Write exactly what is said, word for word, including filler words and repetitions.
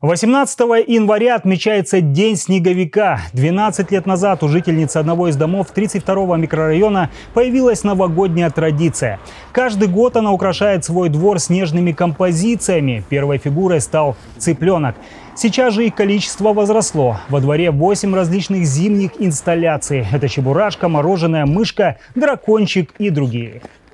восемнадцатого января отмечается День снеговика. двенадцать лет назад у жительницы одного из домов тридцать второго микрорайона появилась новогодняя традиция. Каждый год она украшает свой двор снежными композициями. Первой фигурой стал цыпленок. Сейчас же их количество возросло. Во дворе восемь различных зимних инсталляций. Это чебурашка, мороженое, мышка, дракончик и другие.